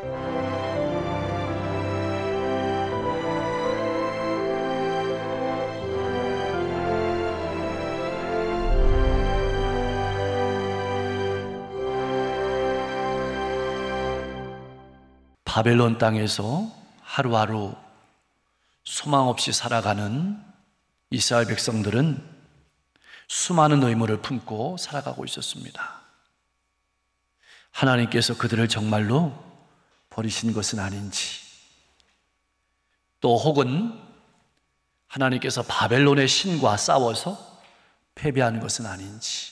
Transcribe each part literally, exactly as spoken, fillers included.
바벨론 땅에서 하루하루 소망 없이 살아가는 이스라엘 백성들은 수많은 의무를 품고 살아가고 있었습니다. 하나님께서 그들을 정말로 버리신 것은 아닌지, 또 혹은 하나님께서 바벨론의 신과 싸워서 패배한 것은 아닌지,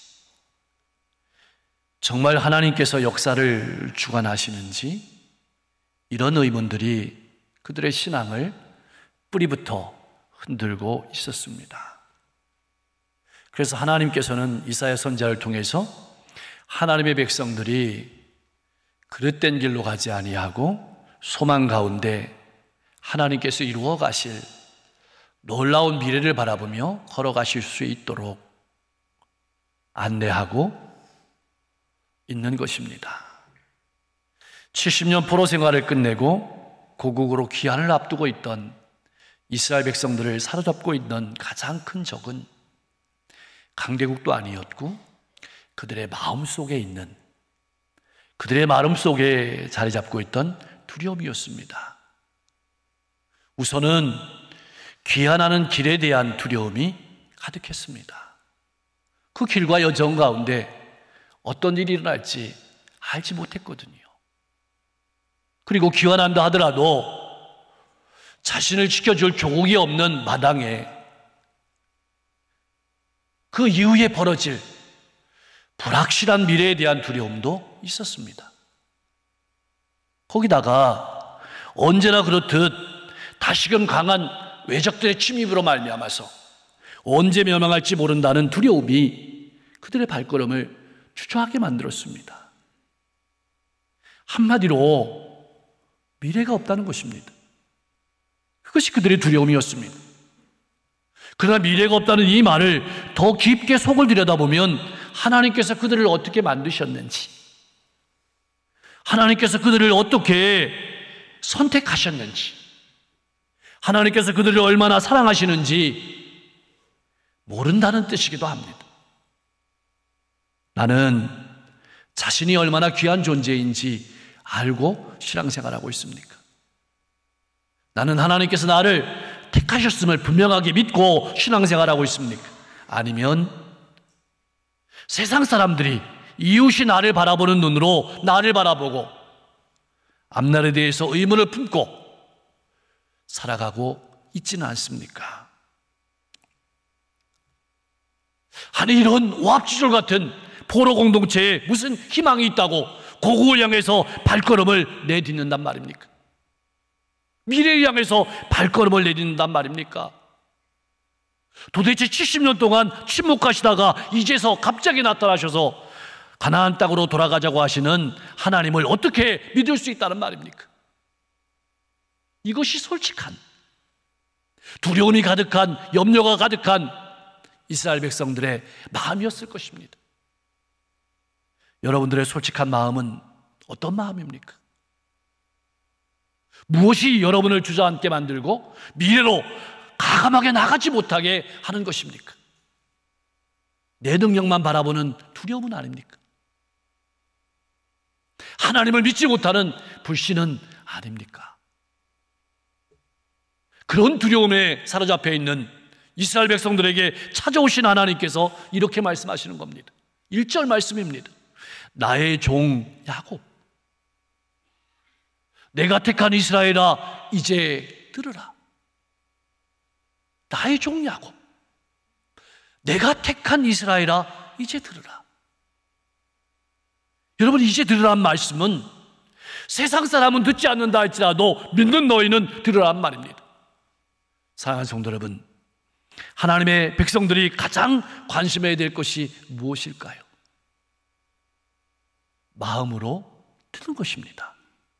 정말 하나님께서 역사를 주관하시는지, 이런 의문들이 그들의 신앙을 뿌리부터 흔들고 있었습니다. 그래서 하나님께서는 이사야 선지자를 통해서 하나님의 백성들이 그릇된 길로 가지 아니하고 소망 가운데 하나님께서 이루어 가실 놀라운 미래를 바라보며 걸어가실 수 있도록 안내하고 있는 것입니다. 칠십 년 포로 생활을 끝내고 고국으로 귀환을 앞두고 있던 이스라엘 백성들을 사로잡고 있는 가장 큰 적은 강대국도 아니었고 그들의 마음속에 있는, 그들의 마음속에 자리 잡고 있던 두려움이었습니다. 우선은 귀환하는 길에 대한 두려움이 가득했습니다. 그 길과 여정 가운데 어떤 일이 일어날지 알지 못했거든요. 그리고 귀환한다 하더라도 자신을 지켜줄 조국이 없는 마당에 그 이후에 벌어질 불확실한 미래에 대한 두려움도 있었습니다. 거기다가 언제나 그렇듯 다시금 강한 외적들의 침입으로 말미암아서 언제 멸망할지 모른다는 두려움이 그들의 발걸음을 주저하게 만들었습니다. 한마디로 미래가 없다는 것입니다. 그것이 그들의 두려움이었습니다. 그러나 미래가 없다는 이 말을 더 깊게 속을 들여다보면 하나님께서 그들을 어떻게 만드셨는지, 하나님께서 그들을 어떻게 선택하셨는지, 하나님께서 그들을 얼마나 사랑하시는지 모른다는 뜻이기도 합니다. 나는 자신이 얼마나 귀한 존재인지 알고 신앙생활하고 있습니까? 나는 하나님께서 나를 택하셨음을 분명하게 믿고 신앙생활하고 있습니까? 아니면 세상 사람들이 이웃이 나를 바라보는 눈으로 나를 바라보고 앞날에 대해서 의문을 품고 살아가고 있지는 않습니까? 아니, 이런 오합지졸 같은 포로 공동체에 무슨 희망이 있다고 고국을 향해서 발걸음을 내딛는단 말입니까? 미래를 향해서 발걸음을 내딛는단 말입니까? 도대체 칠십 년 동안 침묵하시다가 이제서 갑자기 나타나셔서 가나안 땅으로 돌아가자고 하시는 하나님을 어떻게 믿을 수 있다는 말입니까? 이것이 솔직한, 두려움이 가득한, 염려가 가득한 이스라엘 백성들의 마음이었을 것입니다. 여러분들의 솔직한 마음은 어떤 마음입니까? 무엇이 여러분을 주저앉게 만들고 미래로 가감하게 나가지 못하게 하는 것입니까? 내 능력만 바라보는 두려움은 아닙니까? 하나님을 믿지 못하는 불신은 아닙니까? 그런 두려움에 사로잡혀 있는 이스라엘 백성들에게 찾아오신 하나님께서 이렇게 말씀하시는 겁니다. 일 절 말씀입니다. 나의 종 야곱, 내가 택한 이스라엘아 이제 들으라. 나의 종 야곱, 내가 택한 이스라엘아 이제 들으라. 여러분, 이제 들으란 말씀은 세상 사람은 듣지 않는다 할지라도 믿는 너희는 들으란 말입니다. 사랑하는 성도 여러분, 하나님의 백성들이 가장 관심해야 될 것이 무엇일까요? 마음으로 듣는 것입니다.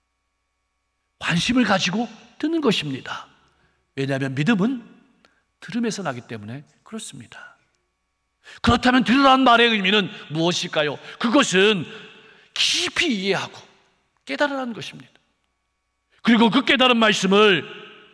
관심을 가지고 듣는 것입니다. 왜냐하면 믿음은 들음에서 나기 때문에 그렇습니다. 그렇다면 들으라는 말의 의미는 무엇일까요? 그것은 깊이 이해하고 깨달으라는 것입니다. 그리고 그 깨달은 말씀을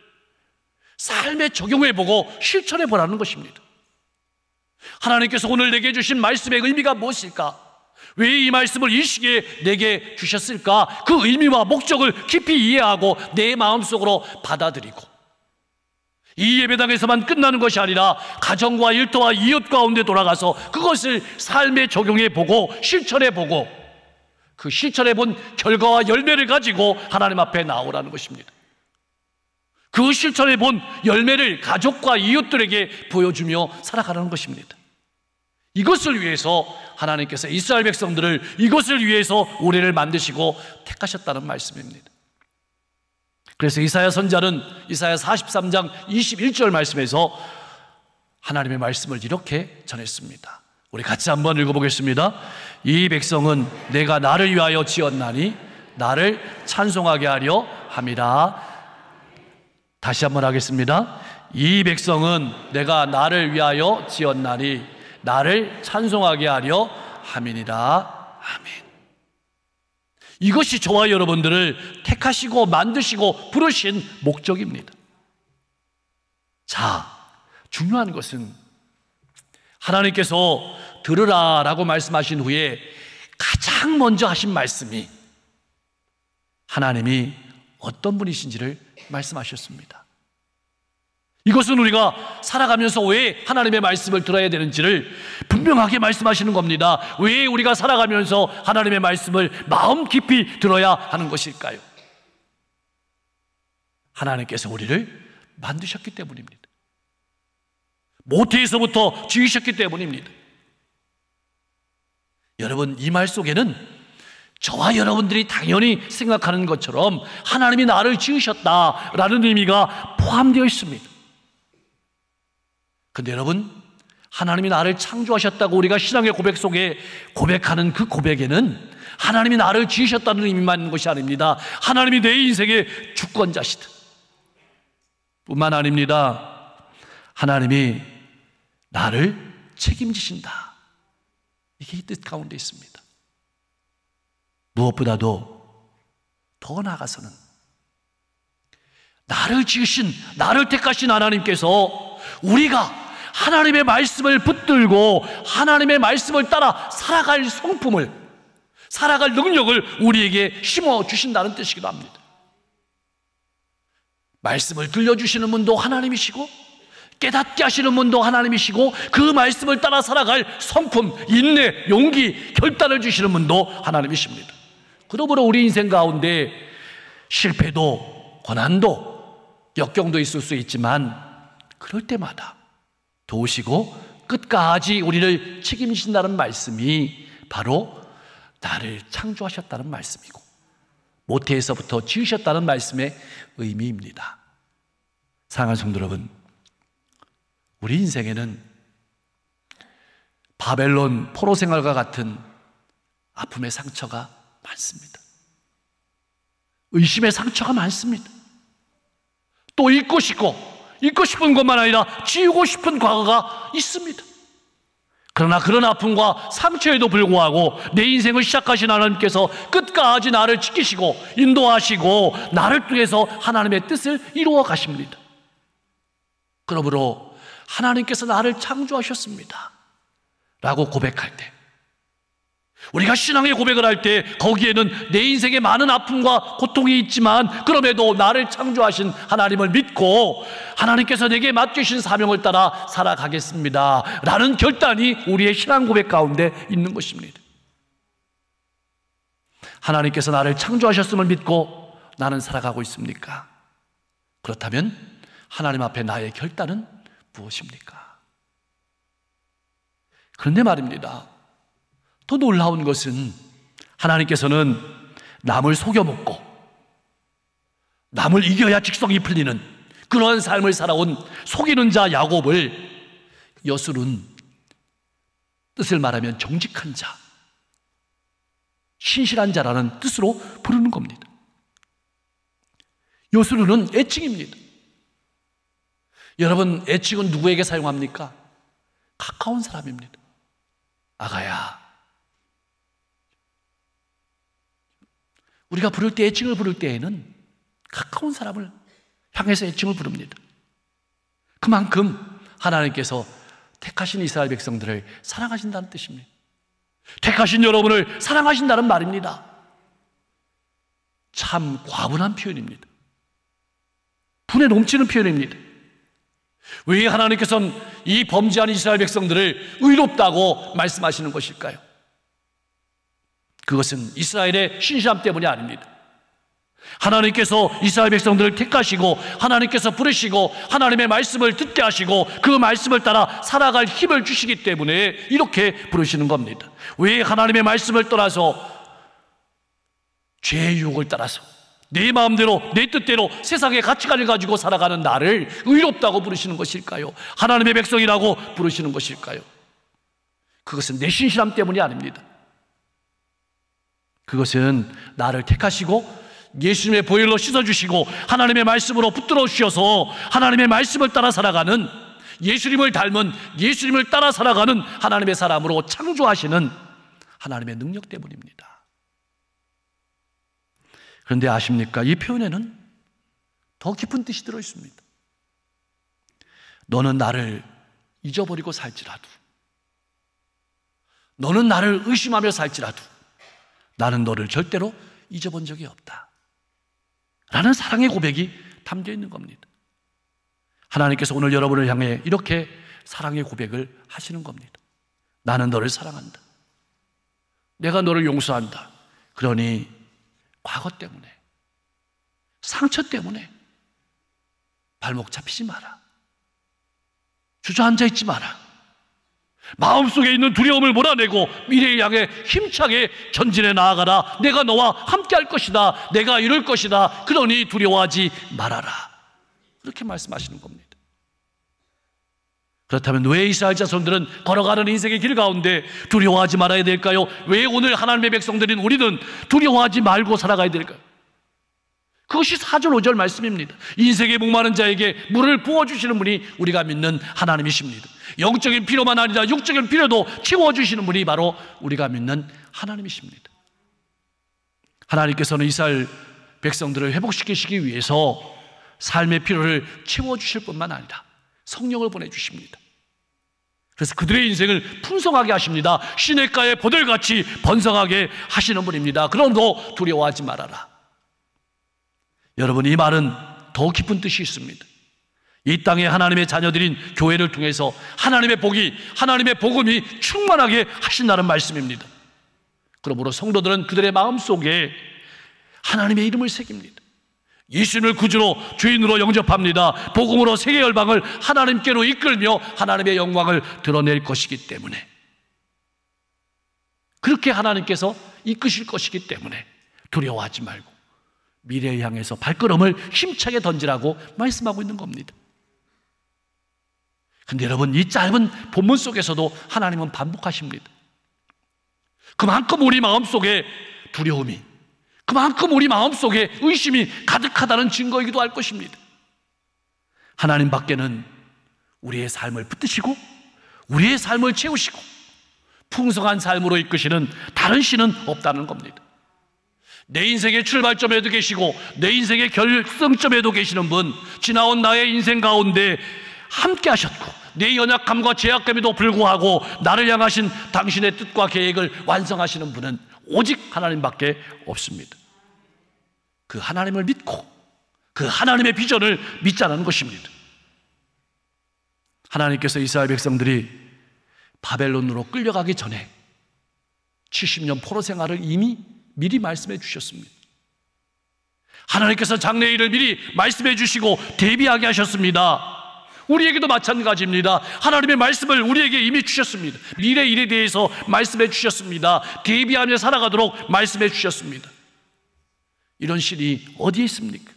삶에 적용해보고 실천해보라는 것입니다. 하나님께서 오늘 내게 주신 말씀의 의미가 무엇일까? 왜 이 말씀을 이 시기에 내게 주셨을까? 그 의미와 목적을 깊이 이해하고 내 마음속으로 받아들이고, 이 예배당에서만 끝나는 것이 아니라 가정과 일터와 이웃 가운데 돌아가서 그것을 삶에 적용해보고 실천해보고, 그 실천해본 결과와 열매를 가지고 하나님 앞에 나오라는 것입니다. 그 실천해본 열매를 가족과 이웃들에게 보여주며 살아가라는 것입니다. 이것을 위해서 하나님께서 이스라엘 백성들을 이것을 위해서 우리를 만드시고 택하셨다는 말씀입니다. 그래서 이사야 선지자는 이사야 사십삼 장 이십일 절 말씀에서 하나님의 말씀을 이렇게 전했습니다. 우리 같이 한번 읽어보겠습니다. 이 백성은 내가 나를 위하여 지었나니 나를 찬송하게 하려 함이라. 다시 한번 하겠습니다. 이 백성은 내가 나를 위하여 지었나니 나를 찬송하게 하려 함이니라. 아멘. 이것이 저와 여러분들을 택하시고 만드시고 부르신 목적입니다. 자, 중요한 것은 하나님께서 들으라 라고 말씀하신 후에 가장 먼저 하신 말씀이 하나님이 어떤 분이신지를 말씀하셨습니다. 이것은 우리가 살아가면서 왜 하나님의 말씀을 들어야 되는지를 분명하게 말씀하시는 겁니다. 왜 우리가 살아가면서 하나님의 말씀을 마음 깊이 들어야 하는 것일까요? 하나님께서 우리를 만드셨기 때문입니다. 모태에서부터 지으셨기 때문입니다. 여러분, 이 말 속에는 저와 여러분들이 당연히 생각하는 것처럼 하나님이 나를 지으셨다라는 의미가 포함되어 있습니다. 근데 여러분, 하나님이 나를 창조하셨다고 우리가 신앙의 고백 속에 고백하는 그 고백에는 하나님이 나를 지으셨다는 의미만 있는 것이 아닙니다. 하나님이 내 인생의 주권자시다 뿐만 아닙니다. 하나님이 나를 책임지신다. 이게 이 뜻 가운데 있습니다. 무엇보다도 더 나아가서는 나를 지으신, 나를 택하신 하나님께서 우리가 하나님의 말씀을 붙들고 하나님의 말씀을 따라 살아갈 성품을, 살아갈 능력을 우리에게 심어주신다는 뜻이기도 합니다. 말씀을 들려주시는 분도 하나님이시고 깨닫게 하시는 분도 하나님이시고 그 말씀을 따라 살아갈 성품, 인내, 용기, 결단을 주시는 분도 하나님이십니다. 그러므로 우리 인생 가운데 실패도 고난도 역경도 있을 수 있지만 그럴 때마다 도우시고 끝까지 우리를 책임지신다는 말씀이 바로 나를 창조하셨다는 말씀이고 모태에서부터 지으셨다는 말씀의 의미입니다. 사랑하는 성도 여러분, 우리 인생에는 바벨론 포로 생활과 같은 아픔의 상처가 많습니다. 의심의 상처가 많습니다. 또 잊고 싶고 잊고 싶은 것만 아니라 지우고 싶은 과거가 있습니다. 그러나 그런 아픔과 상처에도 불구하고 내 인생을 시작하신 하나님께서 끝까지 나를 지키시고 인도하시고 나를 통해서 하나님의 뜻을 이루어 가십니다. 그러므로 하나님께서 나를 창조하셨습니다 라고 고백할 때, 우리가 신앙의 고백을 할 때 거기에는 내 인생에 많은 아픔과 고통이 있지만 그럼에도 나를 창조하신 하나님을 믿고 하나님께서 내게 맡기신 사명을 따라 살아가겠습니다 라는 결단이 우리의 신앙 고백 가운데 있는 것입니다. 하나님께서 나를 창조하셨음을 믿고 나는 살아가고 있습니까? 그렇다면 하나님 앞에 나의 결단은 무엇입니까? 그런데 말입니다, 더 놀라운 것은 하나님께서는 남을 속여먹고 남을 이겨야 직성이 풀리는 그러한 삶을 살아온 속이는 자 야곱을 여술은 뜻을 말하면 정직한 자, 신실한 자라는 뜻으로 부르는 겁니다. 여술은 애칭입니다. 여러분, 애칭은 누구에게 사용합니까? 가까운 사람입니다. 아가야. 우리가 부를 때, 애칭을 부를 때에는 가까운 사람을 향해서 애칭을 부릅니다. 그만큼 하나님께서 택하신 이스라엘 백성들을 사랑하신다는 뜻입니다. 택하신 여러분을 사랑하신다는 말입니다. 참 과분한 표현입니다. 분에 넘치는 표현입니다. 왜 하나님께서는 이 범죄한 이스라엘 백성들을 의롭다고 말씀하시는 것일까요? 그것은 이스라엘의 신실함 때문이 아닙니다. 하나님께서 이스라엘 백성들을 택하시고 하나님께서 부르시고 하나님의 말씀을 듣게 하시고 그 말씀을 따라 살아갈 힘을 주시기 때문에 이렇게 부르시는 겁니다. 왜 하나님의 말씀을 떠나서 죄의 유혹을 따라서 내 마음대로 내 뜻대로 세상의 가치관을 가지고 살아가는 나를 의롭다고 부르시는 것일까요? 하나님의 백성이라고 부르시는 것일까요? 그것은 내 신실함 때문이 아닙니다. 그것은 나를 택하시고 예수님의 보혈로 씻어주시고 하나님의 말씀으로 붙들어 주셔서 하나님의 말씀을 따라 살아가는, 예수님을 닮은, 예수님을 따라 살아가는 하나님의 사람으로 창조하시는 하나님의 능력 때문입니다. 그런데 아십니까? 이 표현에는 더 깊은 뜻이 들어 있습니다. 너는 나를 잊어버리고 살지라도, 너는 나를 의심하며 살지라도 나는 너를 절대로 잊어본 적이 없다 라는 사랑의 고백이 담겨 있는 겁니다. 하나님께서 오늘 여러분을 향해 이렇게 사랑의 고백을 하시는 겁니다. 나는 너를 사랑한다. 내가 너를 용서한다. 그러니 과거 때문에, 상처 때문에 발목 잡히지 마라. 주저앉아 있지 마라. 마음속에 있는 두려움을 몰아내고 미래를 향해 힘차게 전진해 나아가라. 내가 너와 함께 할 것이다. 내가 이룰 것이다. 그러니 두려워하지 말아라. 그렇게 말씀하시는 겁니다. 그렇다면 왜 이스라엘 자손들은 걸어가는 인생의 길 가운데 두려워하지 말아야 될까요? 왜 오늘 하나님의 백성들인 우리는 두려워하지 말고 살아가야 될까요? 그것이 사 절 오 절 말씀입니다. 인생의 목마른 자에게 물을 부어주시는 분이 우리가 믿는 하나님이십니다. 영적인 필요만 아니라 육적인 필요도 채워주시는 분이 바로 우리가 믿는 하나님이십니다. 하나님께서는 이스라엘 백성들을 회복시키시기 위해서 삶의 필요를 채워주실 뿐만 아니라 성령을 보내주십니다. 그래서 그들의 인생을 풍성하게 하십니다. 시냇가의 보들같이 번성하게 하시는 분입니다. 그러므로 두려워하지 말아라. 여러분, 이 말은 더 깊은 뜻이 있습니다. 이 땅에 하나님의 자녀들인 교회를 통해서 하나님의 복이, 하나님의 복음이 충만하게 하신다는 말씀입니다. 그러므로 성도들은 그들의 마음속에 하나님의 이름을 새깁니다. 예수님을 구주로 주인으로 영접합니다. 복음으로 세계 열방을 하나님께로 이끌며 하나님의 영광을 드러낼 것이기 때문에, 그렇게 하나님께서 이끄실 것이기 때문에 두려워하지 말고 미래를 향해서 발걸음을 힘차게 던지라고 말씀하고 있는 겁니다. 근데 여러분, 이 짧은 본문 속에서도 하나님은 반복하십니다. 그만큼 우리 마음속에 두려움이, 그만큼 우리 마음속에 의심이 가득하다는 증거이기도 할 것입니다. 하나님 밖에는 우리의 삶을 붙드시고 우리의 삶을 채우시고 풍성한 삶으로 이끄시는 다른 신은 없다는 겁니다. 내 인생의 출발점에도 계시고 내 인생의 결승점에도 계시는 분, 지나온 나의 인생 가운데 함께 하셨고 내 연약함과 죄악감에도 불구하고 나를 향하신 당신의 뜻과 계획을 완성하시는 분은 오직 하나님밖에 없습니다. 그 하나님을 믿고 그 하나님의 비전을 믿자는 것입니다. 하나님께서 이스라엘 백성들이 바벨론으로 끌려가기 전에 칠십 년 포로 생활을 이미 미리 말씀해 주셨습니다. 하나님께서 장래일을 미리 말씀해 주시고 대비하게 하셨습니다. 우리에게도 마찬가지입니다. 하나님의 말씀을 우리에게 이미 주셨습니다. 미래 일에 대해서 말씀해 주셨습니다. 대비하며 살아가도록 말씀해 주셨습니다. 이런 신이 어디에 있습니까?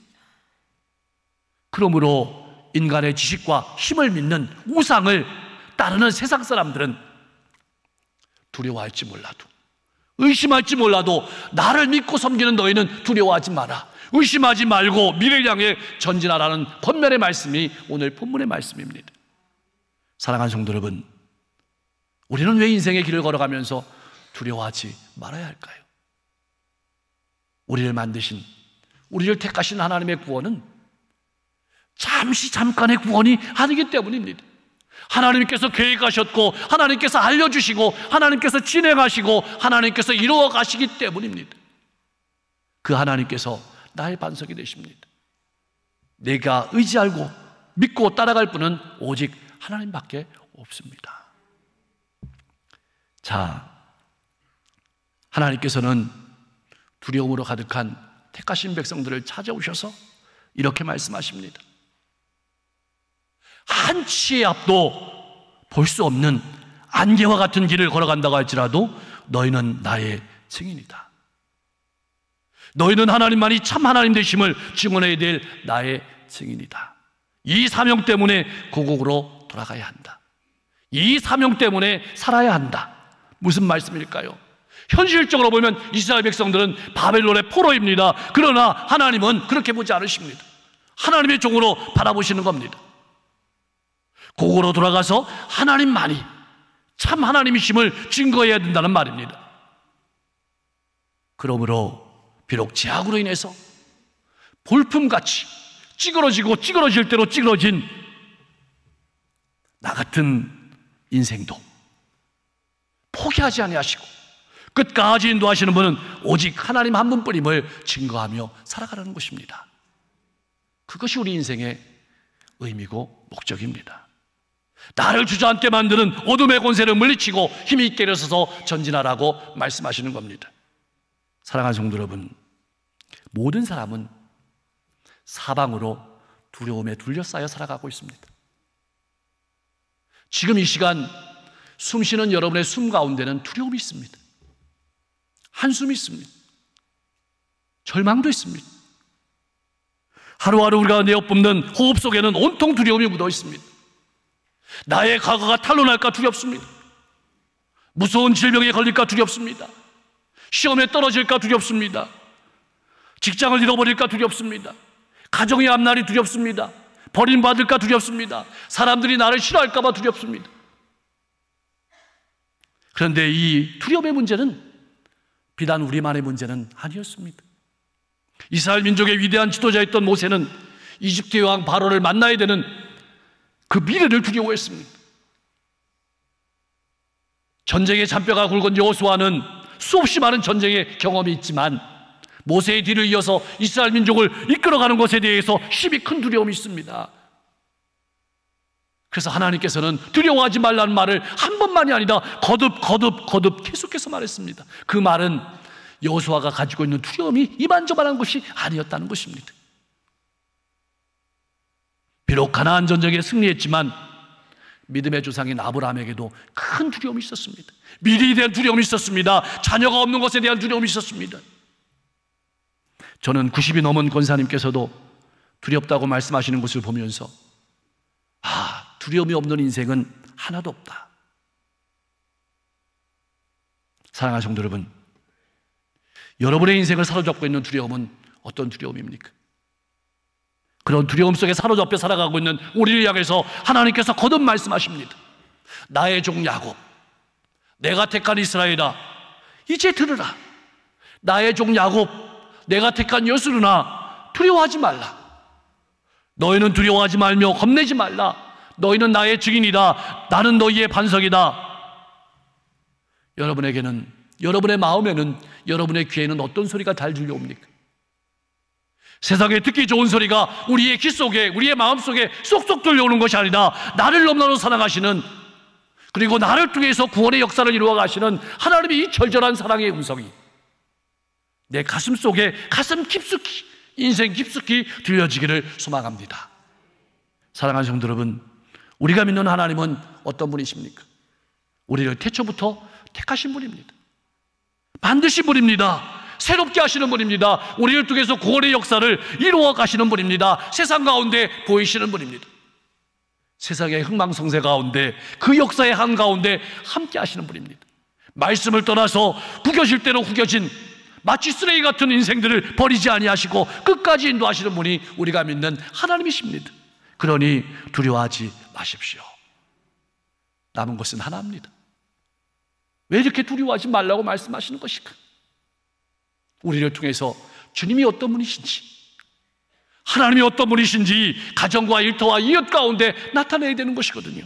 그러므로 인간의 지식과 힘을 믿는 우상을 따르는 세상 사람들은 두려워할지 몰라도, 의심할지 몰라도 나를 믿고 섬기는 너희는 두려워하지 마라. 의심하지 말고 미래를 향해 전진하라는 권면의 말씀이 오늘 본문의 말씀입니다. 사랑하는 성도 여러분, 우리는 왜 인생의 길을 걸어가면서 두려워하지 말아야 할까요? 우리를 만드신, 우리를 택하신 하나님의 구원은 잠시 잠깐의 구원이 아니기 때문입니다. 하나님께서 계획하셨고 하나님께서 알려주시고 하나님께서 진행하시고 하나님께서 이루어 가시기 때문입니다. 그 하나님께서 나의 반석이 되십니다. 내가 의지하고 믿고 따라갈 분은 오직 하나님밖에 없습니다. 자, 하나님께서는 두려움으로 가득한 택하신 백성들을 찾아오셔서 이렇게 말씀하십니다. 한치의 앞도 볼 수 없는 안개와 같은 길을 걸어간다고 할지라도 너희는 나의 증인이다. 너희는 하나님만이 참 하나님 되심을 증언해야 될 나의 증인이다. 이 사명 때문에 고국으로 돌아가야 한다. 이 사명 때문에 살아야 한다. 무슨 말씀일까요? 현실적으로 보면 이스라엘 백성들은 바벨론의 포로입니다. 그러나 하나님은 그렇게 보지 않으십니다. 하나님의 종으로 바라보시는 겁니다. 고국으로 돌아가서 하나님만이 참 하나님이심을 증거해야 된다는 말입니다. 그러므로 비록 제약으로 인해서 볼품같이 찌그러지고 찌그러질 대로 찌그러진 나 같은 인생도 포기하지 아니하시고 끝까지 인도하시는 분은 오직 하나님 한 분뿐임을 증거하며 살아가라는 것입니다. 그것이 우리 인생의 의미고 목적입니다. 나를 주저앉게 만드는 어둠의 권세를 물리치고 힘이 있게 일어서서 전진하라고 말씀하시는 겁니다. 사랑하는 성도 여러분, 모든 사람은 사방으로 두려움에 둘러싸여 살아가고 있습니다. 지금 이 시간 숨 쉬는 여러분의 숨 가운데는 두려움이 있습니다. 한숨이 있습니다. 절망도 있습니다. 하루하루 우리가 내어뿜는 호흡 속에는 온통 두려움이 묻어 있습니다. 나의 과거가 탄로날까 두렵습니다. 무서운 질병에 걸릴까 두렵습니다. 시험에 떨어질까 두렵습니다. 직장을 잃어버릴까 두렵습니다. 가정의 앞날이 두렵습니다. 버림받을까 두렵습니다. 사람들이 나를 싫어할까 봐 두렵습니다. 그런데 이 두려움의 문제는 비단 우리만의 문제는 아니었습니다. 이스라엘 민족의 위대한 지도자였던 모세는 이집트의 왕 바로를 만나야 되는 그 미래를 두려워했습니다. 전쟁의 잔뼈가 굵은 여호수아는 수없이 많은 전쟁의 경험이 있지만 모세의 뒤를 이어서 이스라엘 민족을 이끌어가는 것에 대해서 심히 큰 두려움이 있습니다. 그래서 하나님께서는 두려워하지 말라는 말을 한 번만이 아니라 거듭 거듭 거듭 계속해서 말했습니다. 그 말은 여호수아가 가지고 있는 두려움이 이만저만한 것이 아니었다는 것입니다. 비록 가나안 전쟁에 승리했지만 믿음의 조상인 아브라함에게도 큰 두려움이 있었습니다. 미래에 대한 두려움이 있었습니다. 자녀가 없는 것에 대한 두려움이 있었습니다. 저는 구십이 넘은 권사님께서도 두렵다고 말씀하시는 것을 보면서 아, 두려움이 없는 인생은 하나도 없다. 사랑하는 성도 여러분, 여러분의 인생을 사로잡고 있는 두려움은 어떤 두려움입니까? 그런 두려움 속에 사로잡혀 살아가고 있는 우리를 향해서 하나님께서 거듭 말씀하십니다. 나의 종 야곱, 내가 택한 이스라엘아, 이제 들으라. 나의 종 야곱, 내가 택한 여수르나, 두려워하지 말라. 너희는 두려워하지 말며 겁내지 말라. 너희는 나의 증인이다. 나는 너희의 반석이다. 여러분에게는, 여러분의 마음에는, 여러분의 귀에는 어떤 소리가 잘 들려옵니까? 세상에 듣기 좋은 소리가 우리의 귀 속에, 우리의 마음 속에 쏙쏙 들려오는 것이 아니라 나를 넘나로 사랑하시는, 그리고 나를 통해서 구원의 역사를 이루어 가시는 하나님의 이 절절한 사랑의 음성이 내 가슴 속에 가슴 깊숙이, 인생 깊숙이 들려지기를 소망합니다. 사랑하는 성도 여러분, 우리가 믿는 하나님은 어떤 분이십니까? 우리를 태초부터 택하신 분입니다. 만드신 분입니다. 새롭게 하시는 분입니다. 우리를 통해서 구원의 역사를 이루어 가시는 분입니다. 세상 가운데 보이시는 분입니다. 세상의 흥망성쇠 가운데, 그 역사의 한가운데 함께 하시는 분입니다. 말씀을 떠나서 구겨질 대로 구겨진 마치 쓰레기 같은 인생들을 버리지 아니하시고 끝까지 인도하시는 분이 우리가 믿는 하나님이십니다. 그러니 두려워하지 마십시오. 남은 것은 하나입니다. 왜 이렇게 두려워하지 말라고 말씀하시는 것일까? 우리를 통해서 주님이 어떤 분이신지, 하나님이 어떤 분이신지 가정과 일터와 이웃 가운데 나타내야 되는 것이거든요.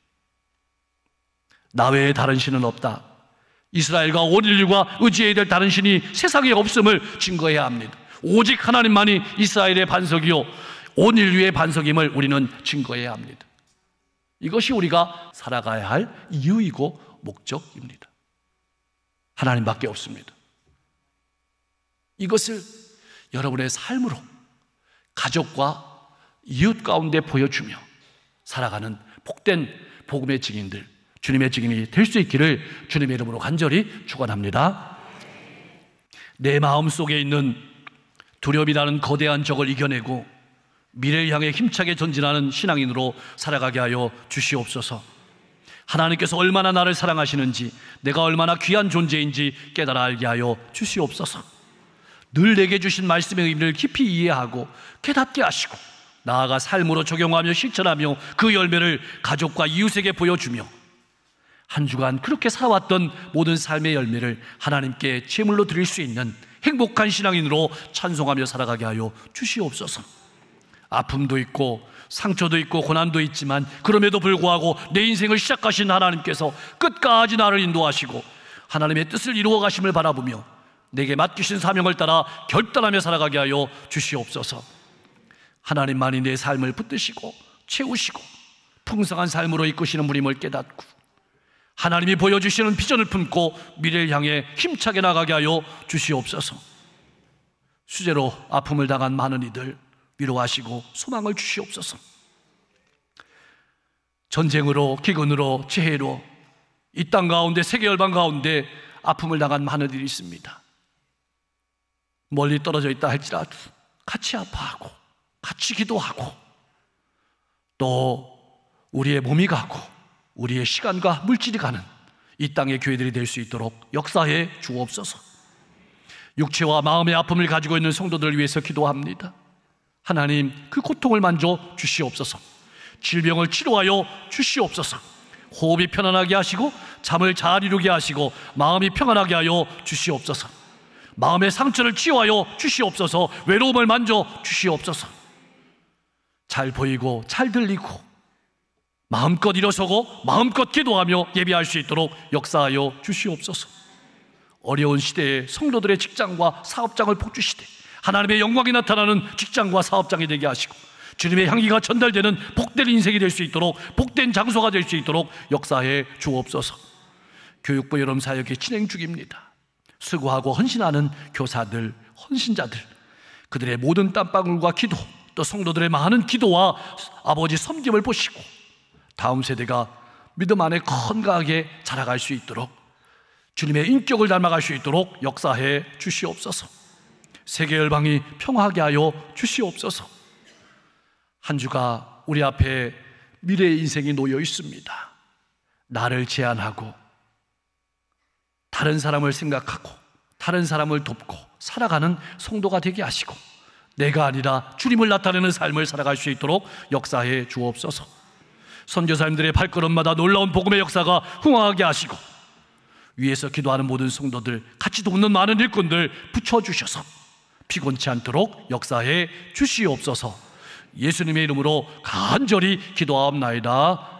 나 외에 다른 신은 없다. 이스라엘과 온 인류가 의지해야 될 다른 신이 세상에 없음을 증거해야 합니다. 오직 하나님만이 이스라엘의 반석이요 온 인류의 반석임을 우리는 증거해야 합니다. 이것이 우리가 살아가야 할 이유이고 목적입니다. 하나님밖에 없습니다. 이것을 여러분의 삶으로 가족과 이웃 가운데 보여주며 살아가는 복된 복음의 증인들, 주님의 증인이 될 수 있기를 주님의 이름으로 간절히 축원합니다. 내 마음속에 있는 두려움이라는 거대한 적을 이겨내고 미래를 향해 힘차게 전진하는 신앙인으로 살아가게 하여 주시옵소서. 하나님께서 얼마나 나를 사랑하시는지, 내가 얼마나 귀한 존재인지 깨달아 알게 하여 주시옵소서. 늘 내게 주신 말씀의 의미를 깊이 이해하고 깨닫게 하시고 나아가 삶으로 적용하며 실천하며 그 열매를 가족과 이웃에게 보여주며 한 주간 그렇게 살아왔던 모든 삶의 열매를 하나님께 제물로 드릴 수 있는 행복한 신앙인으로 찬송하며 살아가게 하여 주시옵소서. 아픔도 있고 상처도 있고 고난도 있지만 그럼에도 불구하고 내 인생을 시작하신 하나님께서 끝까지 나를 인도하시고 하나님의 뜻을 이루어 가심을 바라보며 내게 맡기신 사명을 따라 결단하며 살아가게 하여 주시옵소서. 하나님만이 내 삶을 붙드시고 채우시고 풍성한 삶으로 이끄시는 분임을 깨닫고 하나님이 보여주시는 비전을 품고 미래를 향해 힘차게 나가게 하여 주시옵소서. 수제로 아픔을 당한 많은 이들 위로하시고 소망을 주시옵소서. 전쟁으로 기근으로 재해로 이 땅 가운데 세계 열방 가운데 아픔을 당한 많은 이들이 있습니다. 멀리 떨어져 있다 할지라도 같이 아파하고 같이 기도하고 또 우리의 몸이 가고 우리의 시간과 물질이 가는 이 땅의 교회들이 될 수 있도록 역사해 주옵소서. 육체와 마음의 아픔을 가지고 있는 성도들을 위해서 기도합니다. 하나님, 그 고통을 만져 주시옵소서. 질병을 치료하여 주시옵소서. 호흡이 편안하게 하시고 잠을 잘 이루게 하시고 마음이 평안하게 하여 주시옵소서. 마음의 상처를 치유하여 주시옵소서. 외로움을 만져 주시옵소서. 잘 보이고 잘 들리고 마음껏 일어서고 마음껏 기도하며 예배할 수 있도록 역사하여 주시옵소서. 어려운 시대에 성도들의 직장과 사업장을 복주시되 하나님의 영광이 나타나는 직장과 사업장이 되게 하시고 주님의 향기가 전달되는 복된 인생이 될 수 있도록 복된 장소가 될 수 있도록 역사해 주옵소서. 교육부 여름 사역이 진행 중입니다. 수고하고 헌신하는 교사들, 헌신자들, 그들의 모든 땀방울과 기도, 또 성도들의 많은 기도와 아버지 섬김을 보시고 다음 세대가 믿음 안에 건강하게 자라갈 수 있도록 주님의 인격을 닮아갈 수 있도록 역사해 주시옵소서. 세계 열방이 평화하게 하여 주시옵소서. 한 주가 우리 앞에 미래의 인생이 놓여 있습니다. 나를 제한하고 다른 사람을 생각하고 다른 사람을 돕고 살아가는 성도가 되게 하시고 내가 아니라 주님을 나타내는 삶을 살아갈 수 있도록 역사해 주옵소서. 선교사님들의 발걸음마다 놀라운 복음의 역사가 흥황하게 하시고 위에서 기도하는 모든 성도들, 같이 돕는 많은 일꾼들 붙여주셔서 피곤치 않도록 역사해 주시옵소서. 예수님의 이름으로 간절히 기도하옵나이다.